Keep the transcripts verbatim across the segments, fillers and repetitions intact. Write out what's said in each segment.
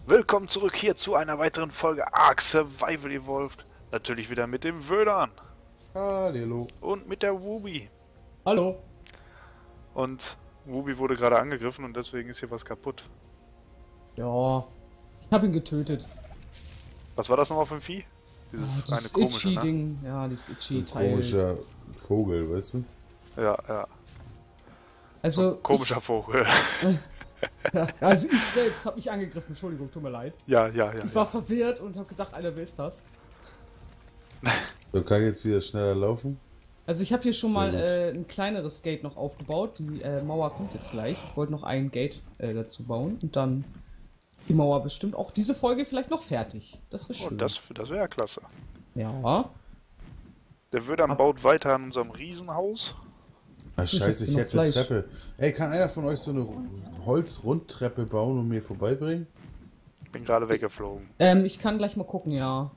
Willkommen zurück hier zu einer weiteren Folge Ark Survival Evolved. Natürlich wieder mit dem Wödern. Hallo. Und mit der Wooby. Hallo. Und Wooby wurde gerade angegriffen und deswegen ist hier was kaputt. Ja, ich habe ihn getötet. Was war das nochmal für ein Vieh? Dieses Oh, eine komische, ne? Ding. Ja, dieses itchy Ein Teil. komischer Vogel, weißt du? Ja, ja. Also, So, komischer Vogel. Ich, ja, also ich selbst habe mich angegriffen. Entschuldigung, tut mir leid. Ja, ja, ja. Ich war ja. verwirrt und habe gedacht, Alter, wer ist das? So, kann ich jetzt wieder schneller laufen? Also ich habe hier schon mal Sehr gut. äh, ein kleineres Gate noch aufgebaut. Die äh, Mauer kommt jetzt gleich. Ich wollte noch ein Gate äh, dazu bauen und dann die Mauer bestimmt auch diese Folge vielleicht noch fertig. Das wäre schön. Und das, das wäre ja klasse. Ja. Der Wödern Ab- baut weiter an unserem Riesenhaus. Ah, Ich scheiße, hab ich noch hätte eine Fleisch. Treppe. Ey, kann einer von euch so eine Holzrundtreppe bauen und mir vorbeibringen? Bin gerade weggeflogen. Ähm, ich kann gleich mal gucken, ja.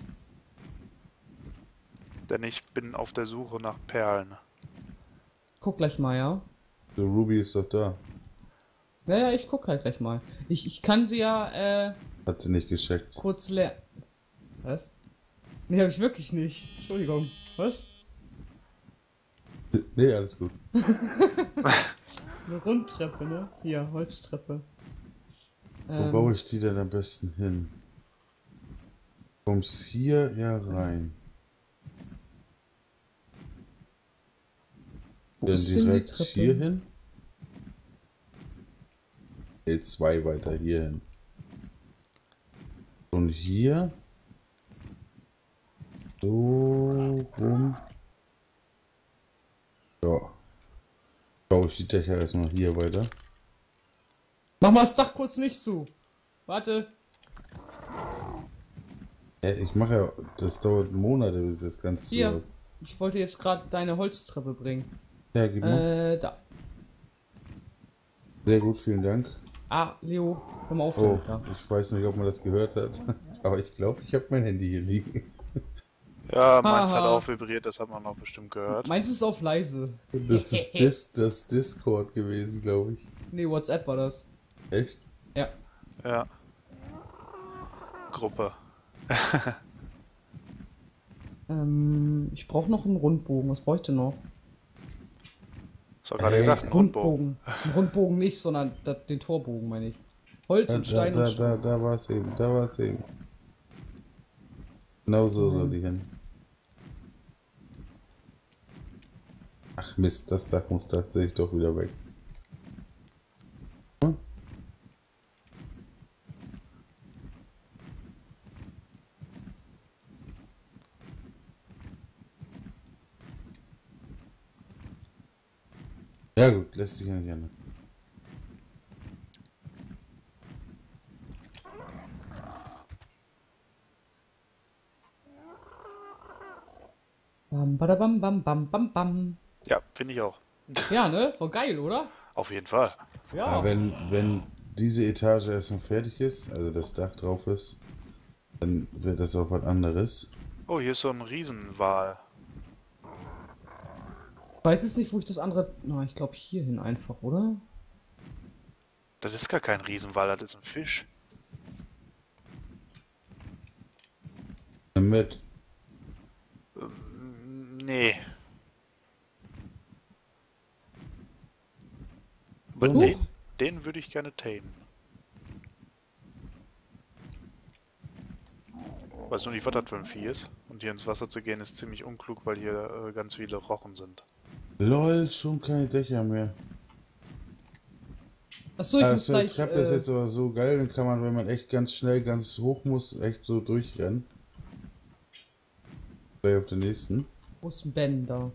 Denn ich bin auf der Suche nach Perlen. Guck gleich mal, ja. So, Ruby ist doch da. Ja, ja, ich guck halt gleich mal. Ich, ich kann sie ja, äh, Hat sie nicht gescheckt. kurz leer... Was? Nee, hab ich wirklich nicht. Entschuldigung. Was? Nee, alles gut. Eine Rundtreppe, ne? Hier, Holztreppe. Wo baue ich die denn am besten hin? Kommst hier ja rein. Wo Dann ist denn die direkt Treppe? hier hin. Nee, zwei weiter hier hin. Und hier. So rum. Ja. Baue ich die Dächer erstmal hier weiter. Mach mal das Dach kurz nicht zu. Warte. Ja, ich mache ja, das dauert Monate, bis das Ganze so Hier. läuft. Ich wollte jetzt gerade deine Holztreppe bringen. Ja, gib mal. Äh, da. Sehr gut, vielen Dank. Ah, Leo, komm mal auf. Oh, Da. ich weiß nicht, ob man das gehört hat, aber ich glaube, ich habe mein Handy hier liegen. Ja, meins hat Haha. auch vibriert, das hat man auch bestimmt gehört. Meins ist auf leise. Das ist Dis das Discord gewesen, glaube ich. Nee, WhatsApp war das. Echt? Ja. Ja. Gruppe. Ähm, ich brauche noch einen Rundbogen. Was bräuchte noch? Das war gerade Äh, gesagt, ein Rundbogen. Rundbogen. Einen Rundbogen nicht, sondern da, den Torbogen, meine ich. Holz Da, und da, Stein und da, Stein. da, da war es eben, da war es eben. Genau so Mhm. soll die hin. Ach Mist, das Dach muss tatsächlich doch wieder weg. Hm? Ja gut, lässt sich ja nicht ändern. Bam, badabam, bam, bam, bam, bam. Ja, finde ich auch. Ja, ne? War geil, oder? Auf jeden Fall. Ja. Aber wenn, wenn diese Etage erstmal fertig ist, also das Dach drauf ist, dann wird das auch was anderes. Oh, hier ist so ein Riesenwal. Ich weiß jetzt nicht, wo ich das andere... Na, ich glaube hierhin einfach, oder? Das ist gar kein Riesenwal, das ist ein Fisch. Mit. Ähm, nee. Aber Oh. den, den würde ich gerne tamen. Weiß nur nicht, was das für ein Vieh ist. Und hier ins Wasser zu gehen ist ziemlich unklug, weil hier äh, ganz viele Rochen sind. LOL, schon keine Dächer mehr. Achso, ich Ah, muss so eine gleich... Treppe ist Äh, jetzt aber so geil, dann kann man, wenn man echt ganz schnell, ganz hoch muss, echt so durchrennen. Gleich auf den nächsten. wo ist denn Ben da?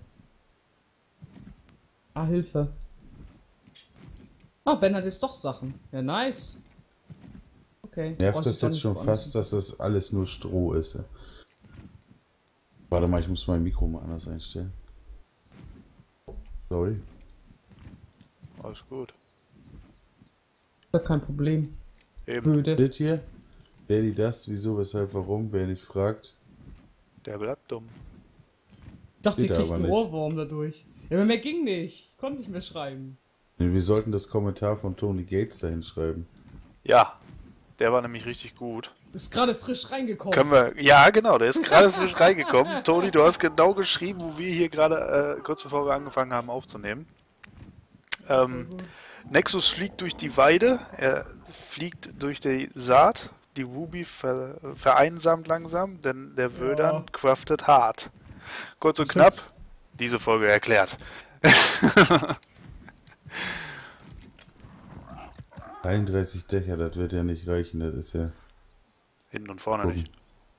Ah, Hilfe. Ah, Ben hat jetzt doch Sachen. Ja, nice. Okay. Nervt brauch ich das doch jetzt nicht schon woanders fast, dass das alles nur Stroh ist. Ja. Warte mal, ich muss mein Mikro mal anders einstellen. Sorry. Alles gut. Ist ja kein Problem. Eben, Blöde. Seht hier? Der, die, das, wieso, weshalb, warum, wer nicht fragt. der bleibt dumm. Ich dachte, ihr Geht kriegt aber einen nicht. Ohrwurm dadurch. Ja, aber mehr ging nicht. Ich konnte nicht mehr schreiben. Wir sollten das Kommentar von Tony Gates dahin schreiben. Ja, Der war nämlich richtig gut. Ist gerade frisch reingekommen. Können wir. Ja, genau, der ist gerade frisch reingekommen. Toni, du hast genau geschrieben, wo wir hier gerade, äh, kurz bevor wir angefangen haben aufzunehmen. Ähm, Nexus fliegt durch die Weide, er fliegt durch die Saat, die Ruby ver vereinsamt langsam, denn der Wödern Ja. craftet hart. Kurz und Ich knapp, find's- diese Folge erklärt. einunddreißig Dächer, das wird ja nicht reichen, das ist ja... Hinten und vorne nicht.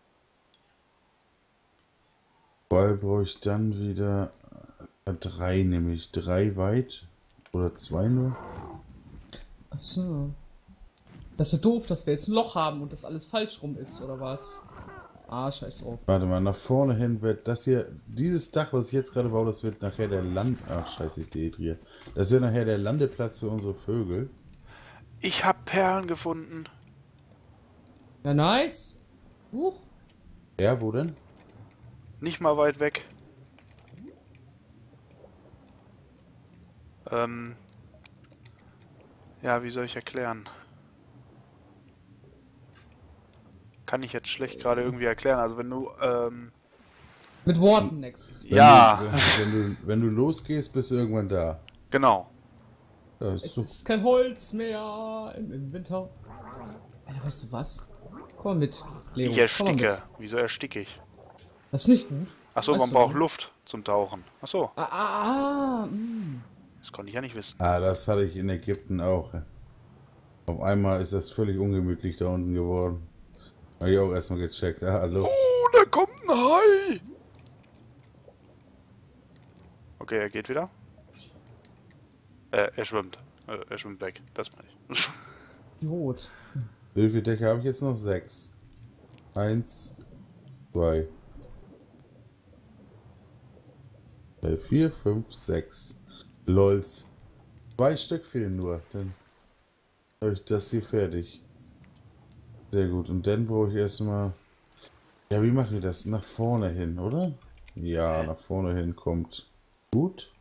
Ball brauche ich dann wieder äh, drei, nämlich drei weit oder zwei nur. Achso. Das ist ja doof, dass wir jetzt ein Loch haben und das alles falsch rum ist, oder was? Ah, scheiß drauf. Warte mal, nach vorne hin wird das hier, dieses Dach, was ich jetzt gerade baue, das wird nachher der Land... Ach scheiße, ich dehydriere. Das wird nachher der Landeplatz für unsere Vögel. Ich hab Perlen gefunden. Ja, nice. Huch. Ja, wo denn? Nicht mal weit weg. Ähm. Ja, wie soll ich erklären? Kann ich jetzt schlecht gerade irgendwie erklären. Also wenn du, ähm... Mit Worten, Nexus. Wenn Ja, Du, wenn, du, wenn du losgehst, bist du irgendwann da. genau. Ja, Es so. ist kein Holz mehr im Inventar. Alter, weißt du was? Komm mit, Leo. Ich komm mal ersticke. mit. Wieso ersticke ich? Das ist nicht gut. Achso, Weißt man du, braucht ne? Luft zum Tauchen. Achso, Ah, ah, ah. Mm. das konnte ich ja nicht wissen. Ah, das hatte ich in Ägypten auch. Auf einmal ist das völlig ungemütlich da unten geworden. Hab ich auch erstmal gecheckt. Ah, hallo. Oh, da kommt ein Hai! Okay, er geht wieder. Äh, er schwimmt. Äh, er schwimmt weg. Das meine ich. Idiot. Wie viele Dächer habe ich jetzt noch? Sechs. Eins, zwei, drei, vier, fünf, sechs. Lols. Zwei Stück fehlen nur. Dann habe ich das hier fertig. Sehr gut. Und dann brauche ich erstmal... Ja, wie machen wir das? Nach vorne hin, oder? Ja, nach vorne hin kommt gut.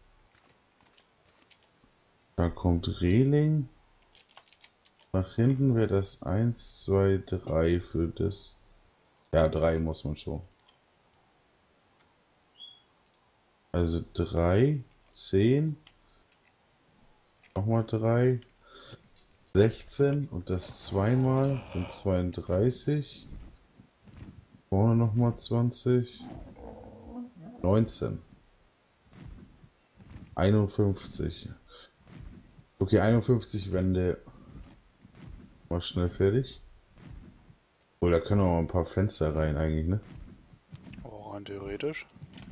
Da kommt Reling. Nach hinten wäre das eins, zwei, drei für das. Ja, drei muss man schon. Also drei, zehn. Nochmal drei. sechzehn und das zweimal sind zweiunddreißig. Vorne nochmal zwanzig. neunzehn. einundfünfzig. Okay, einundfünfzig Wände. Mal schnell fertig. Oh, da können auch mal ein paar Fenster rein eigentlich, ne? Oh, rein theoretisch.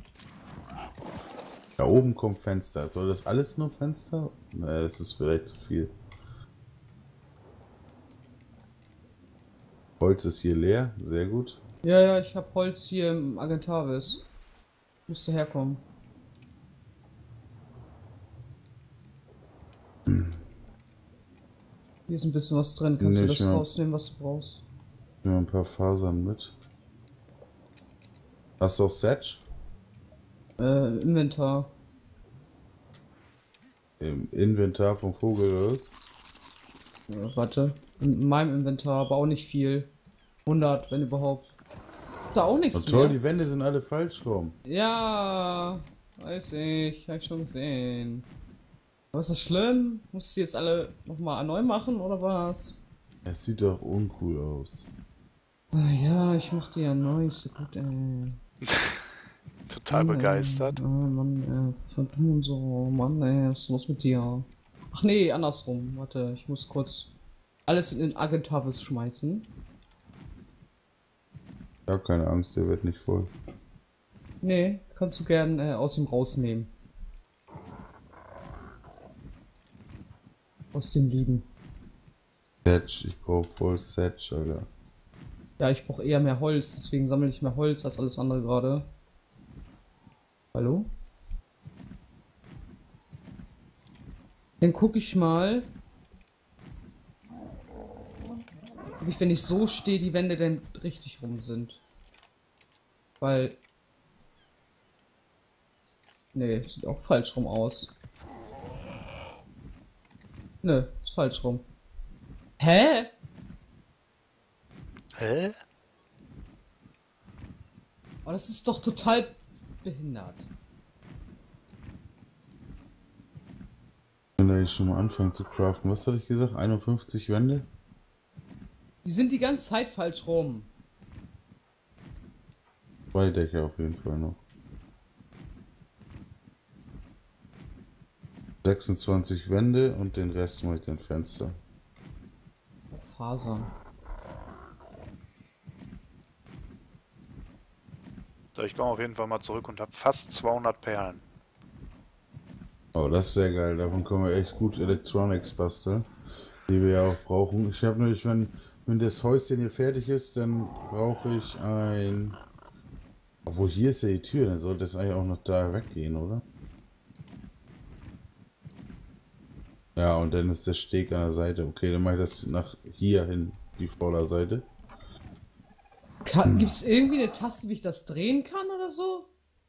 Da oben kommt Fenster. Soll das alles nur Fenster? Na, das ist vielleicht zu viel. Holz ist hier leer, sehr gut. Ja, ja, ich hab Holz hier im Agentavis. Müsste herkommen. Hier ist ein bisschen was drin. Kannst Nee, du das schon. rausnehmen, was du brauchst? Nehmen wir ein paar Fasern mit. Hast du auch Satch? Äh, Inventar. Im Inventar vom Vogel oder was? Ja, warte. In meinem Inventar, aber auch nicht viel. hundert, wenn überhaupt. Ist da auch nichts Oh, toll, mehr. die Wände sind alle falsch rum. Ja, weiß ich. Hab ich schon gesehen. Aber ist das schlimm? Musst du jetzt alle nochmal neu machen oder was? Es sieht doch uncool aus. Ah, ja, ich mach die ja neu. Ist so gut, ey. Total Mann, begeistert. ey. Ah, Mann, ey. Verdammt und so. Mann, ey. Was ist los mit dir? Ach nee, andersrum. Warte, ich muss kurz alles in den Agentavis schmeißen. Ich hab keine Angst, der wird nicht voll. Nee, kannst du gern äh, aus ihm rausnehmen. Aus dem Lieben. Satch, ich brauche voll Satch, Alter. Ja, ich brauche eher mehr Holz, deswegen sammle ich mehr Holz als alles andere gerade. Hallo? Dann gucke ich mal, ob ich, wenn ich so stehe, die Wände denn richtig rum sind. Weil... Nee, sieht auch falsch rum aus. Nö, ist falsch rum. Hä? Hä? Aber das ist doch total behindert. Wenn ich schon mal anfangen zu craften, was hatte ich gesagt? einundfünfzig Wände? Die sind die ganze Zeit falsch rum. Zwei Decke auf jeden Fall noch. sechsundzwanzig Wände und den Rest mache ich dann Fenster. Fasern. So, ich komme auf jeden Fall mal zurück und habe fast zweihundert Perlen. Oh, das ist sehr geil. Davon können wir echt gut Electronics basteln, die wir ja auch brauchen. Ich habe nämlich, wenn, wenn das Häuschen hier fertig ist, dann brauche ich ein... Obwohl, hier ist ja die Tür, dann sollte es eigentlich auch noch da weggehen, oder? Ja, und dann ist der Steg an der Seite. Okay, dann mache ich das nach hier hin, die Vorderseite. Kann, Gibt es irgendwie eine Taste, wie ich das drehen kann oder so?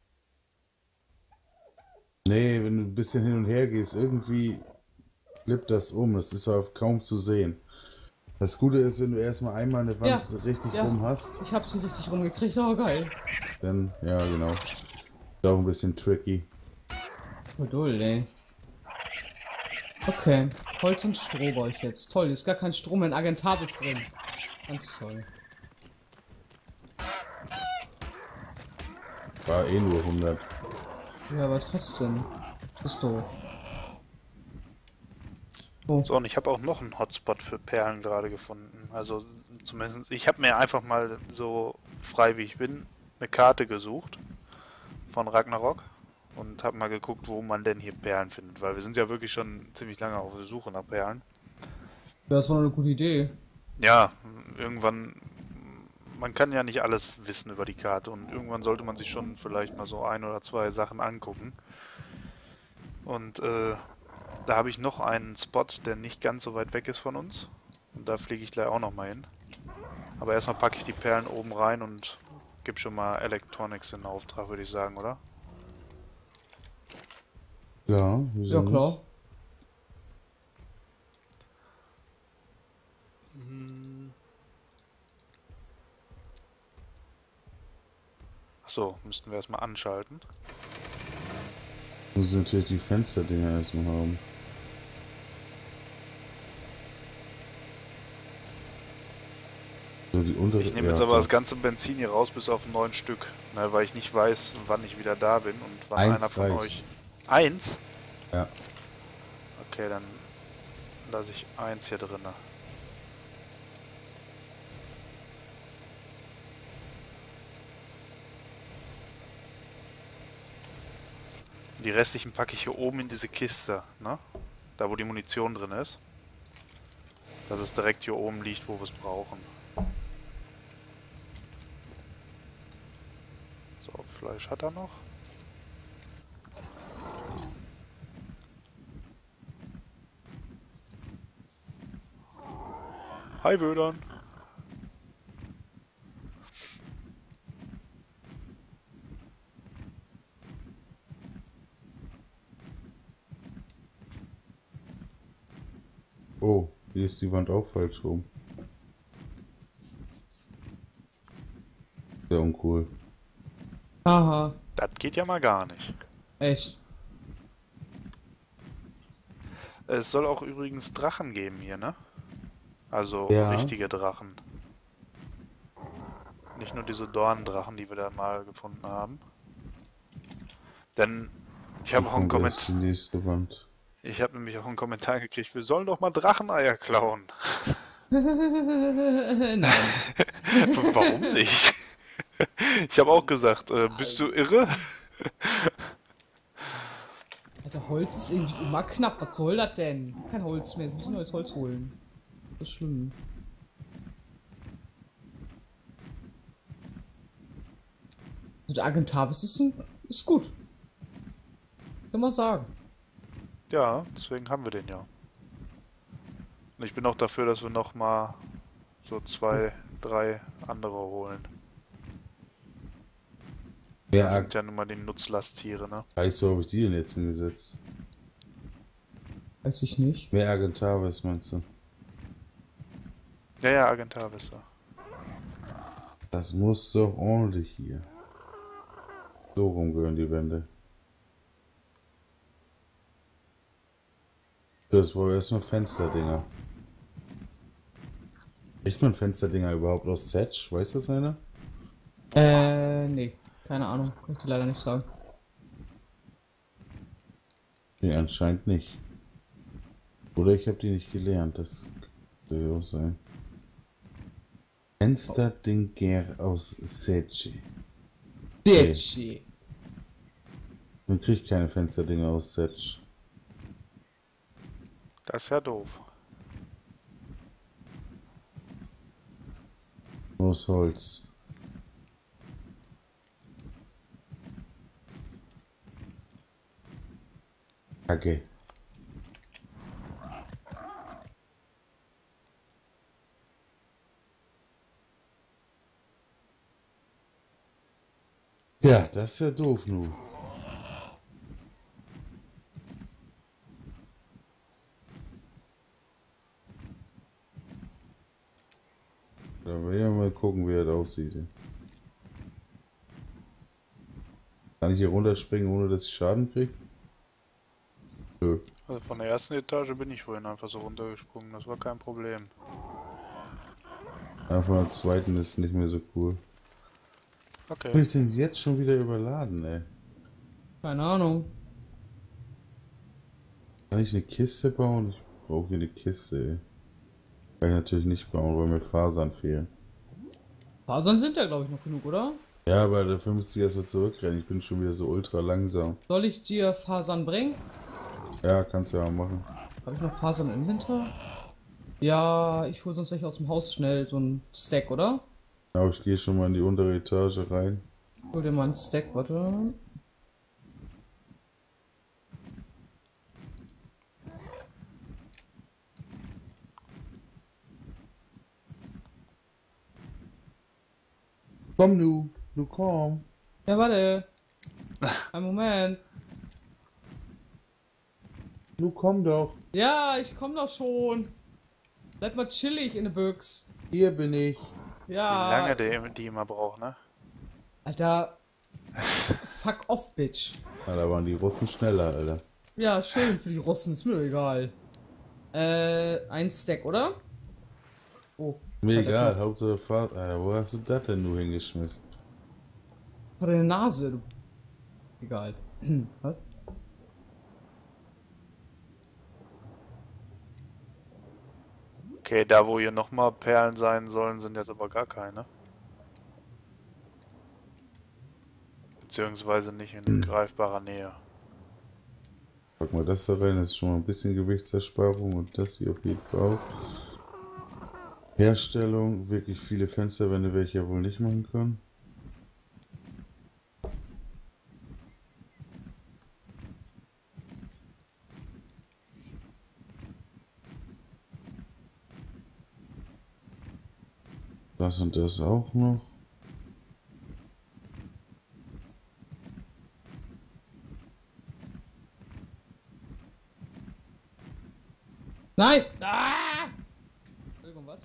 Nee, wenn du ein bisschen hin und her gehst, irgendwie flippt das um. Das ist aber kaum zu sehen. Das Gute ist, wenn du erstmal einmal eine Wand Ja, so richtig ja. rum hast, Ich hab sie richtig rumgekriegt, oh geil. dann, ja genau. Ist auch ein bisschen tricky. Geduld, ey. Okay, Holz und Stroh brauche ich jetzt. Toll, ist gar kein Strom in Agentavis drin. Ganz toll. War eh nur hundert. Ja, aber trotzdem. Das ist doof. Oh. So, und ich habe auch noch einen Hotspot für Perlen gerade gefunden. Also zumindest, ich habe mir einfach mal so frei wie ich bin eine Karte gesucht von Ragnarok und habe mal geguckt, wo man denn hier Perlen findet, weil wir sind ja wirklich schon ziemlich lange auf der Suche nach Perlen. Ja, das war eine gute Idee. Ja, irgendwann, man kann ja nicht alles wissen über die Karte und irgendwann sollte man sich schon vielleicht mal so ein oder zwei Sachen angucken. Und äh, da habe ich noch einen Spot, der nicht ganz so weit weg ist von uns. Und da fliege ich gleich auch noch mal hin. Aber erstmal packe ich die Perlen oben rein und gebe schon mal Electronics in Auftrag, würde ich sagen, oder? Ja, Ja, klar. Achso, müssten wir erstmal anschalten. Muss natürlich die Fensterdinger erstmal haben. So, die untere, Ich nehme ja, jetzt aber klar. das ganze Benzin hier raus bis auf neun Stück, ne, weil ich nicht weiß, wann ich wieder da bin und wann Eins einer von reicht. euch... Eins? Ja. Okay, dann lasse ich eins hier drin. Die restlichen packe ich hier oben in diese Kiste, ne? Da wo die Munition drin ist. Dass es direkt hier oben liegt, wo wir es brauchen. So, Fleisch hat er noch. Hi Wödern. Oh, hier ist die Wand auch falsch rum. Sehr uncool. Aha, Das geht ja mal gar nicht. echt. Es soll auch übrigens Drachen geben hier, ne? Also Ja. richtige Drachen. Nicht nur diese Dornendrachen, die wir da mal gefunden haben. Denn ich habe auch einen Und das ist Kommentar. die nächste Wand. Ich habe nämlich auch einen Kommentar gekriegt, wir sollen doch mal Dracheneier klauen. Nein. Warum nicht? Ich habe auch gesagt, äh, bist du irre? Alter, Holz ist irgendwie immer knapp. Was soll das denn? Kein Holz mehr. Wir müssen neues Holz holen. Das ist schlimm. Also der Agentavis ist, ein, ist gut. Kann man sagen. Ja, deswegen haben wir den ja. Und ich bin auch dafür, dass wir noch mal so zwei, drei andere holen. Wer Das Ag sind ja nun mal die Nutzlasttiere, ne? Weißt du, habe ich die denn jetzt hingesetzt? Weiß ich nicht. Wer Agentavis meinst du? Ja, ja, Agentavis. Ja. Das muss doch ordentlich hier. So rum gehören die Wände. Das war erstmal Fensterdinger. Kriegt man Fensterdinger überhaupt aus Setch? Weiß das einer? Äh, nee. Keine Ahnung. Kann ich dir leider nicht sagen. Nee, anscheinend nicht. Oder ich habe die nicht gelernt. Das könnte ja auch sein. Fensterdinger aus Setch. Bitchy. Man kriegt keine Fensterdinger aus Setch. Das ist ja doof. Nur aus Holz. Kacke. Ja, das ist ja doof nun. Da will ja mal gucken, wie das aussieht. Kann ich hier runterspringen, ohne dass ich Schaden kriege? Nö. Also von der ersten Etage bin ich vorhin einfach so runtergesprungen. Das war kein Problem. Ja, von der zweiten ist nicht mehr so cool. Okay. Bin ich denn jetzt schon wieder überladen, ey? Keine Ahnung. Kann ich eine Kiste bauen? Ich brauche hier eine Kiste, ey. Kann ich natürlich nicht bauen, weil mir Fasern fehlen. Fasern sind ja, glaube ich, noch genug, oder? Ja, aber dafür müsste ich erst mal zurückrennen. Ich bin schon wieder so ultra langsam. Soll ich dir Fasern bringen? Ja, kannst du ja machen. Habe ich noch Fasern im Inventar? Ja, ich hole sonst welche aus dem Haus schnell. So ein Stack, oder? Aber ich gehe schon mal in die untere Etage rein. Hol dir mal einen Stack, warte. Komm nu, nu komm. Ja, warte. Ein Moment. Nu komm doch. Ja, ich komm doch schon. Bleib mal chillig in der Büchs. Hier bin ich. Ja. Wie lange die, die immer braucht, ne? Alter. Fuck off, Bitch. Ja, da waren die Russen schneller, Alter. Ja, schön für die Russen, ist mir egal. Äh, ein Stack, oder? Oh. Mir hat er egal, Knopf Hauptsache Fahrt. Alter, wo hast du das denn nur hingeschmissen? Vor der Nase, du. Egal. Was? Okay, da wo hier nochmal Perlen sein sollen, sind jetzt aber gar keine. Beziehungsweise nicht in greifbarer Nähe. Pack mal das da rein, das ist schon mal ein bisschen Gewichtsersparung und das hier auf jeden Fall auch. Herstellung, wirklich viele Fensterwände werde ich ja wohl nicht machen können. Das und das auch noch. Nein! Ah! Entschuldigung, was?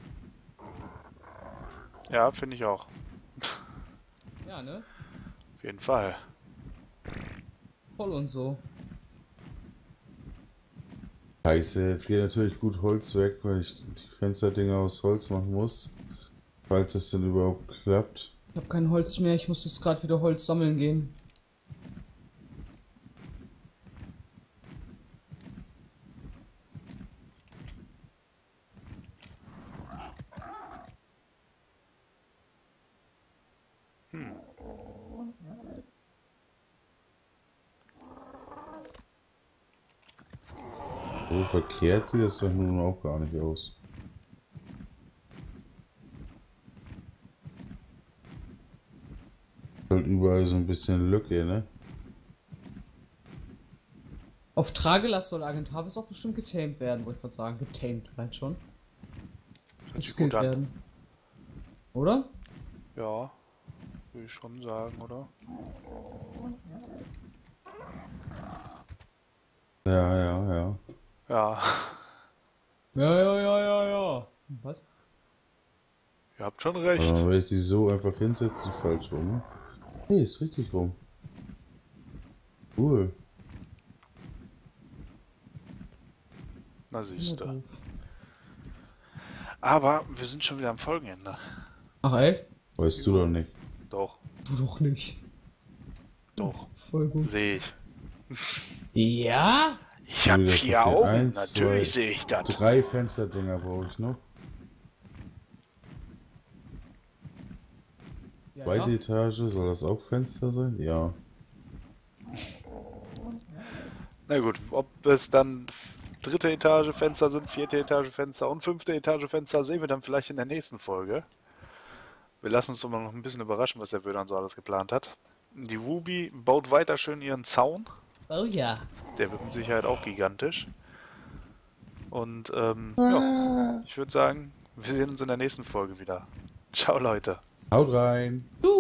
Ja, finde ich auch. Ja, ne? Auf jeden Fall. Voll und so. Scheiße, jetzt geht natürlich gut Holz weg, weil ich die Fensterdinger aus Holz machen muss. Falls es denn überhaupt klappt. Ich habe kein Holz mehr, ich muss jetzt gerade wieder Holz sammeln gehen. Hm. So verkehrt sieht das doch nun auch gar nicht aus. Halt überall so ein bisschen Lücke, ne? Auf Tragelast soll Agentavis auch bestimmt getamed werden, wollte ich gerade sagen. Getamed, vielleicht schon. Hört sich Geskillt gut an. werden. Oder? Ja, würde ich schon sagen, oder? Ja, ja, ja. Ja. Ja, ja, ja, ja, ja. Was? Ihr habt schon recht. Aber wenn ich die so einfach hinsetze, ist die falsch rum. Ne? Nee, ist richtig rum. Cool. Na siehst du. doof. Aber wir sind schon wieder am Folgenende. Ach echt? Weißt du doch nicht. Doch, Du doch nicht. doch. Voll gut. Sehe ich. Ja? Ich habe Wieder vier okay. Augen. Eins, Natürlich zwei, sehe ich das. Drei Fensterdinger brauche ich noch. Ja, Zweite ja. Etage, soll das auch Fenster sein? Ja. Na gut, ob es dann dritte Etage Fenster sind, vierte Etage Fenster und fünfte Etage Fenster, sehen wir dann vielleicht in der nächsten Folge. Wir lassen uns immer noch ein bisschen überraschen, was der Wödern so alles geplant hat. Die Ruby baut weiter schön ihren Zaun. Oh ja. Der wird mit Sicherheit auch gigantisch. Und ähm, ja, ich würde sagen, wir sehen uns in der nächsten Folge wieder. Ciao Leute. Haut rein! Du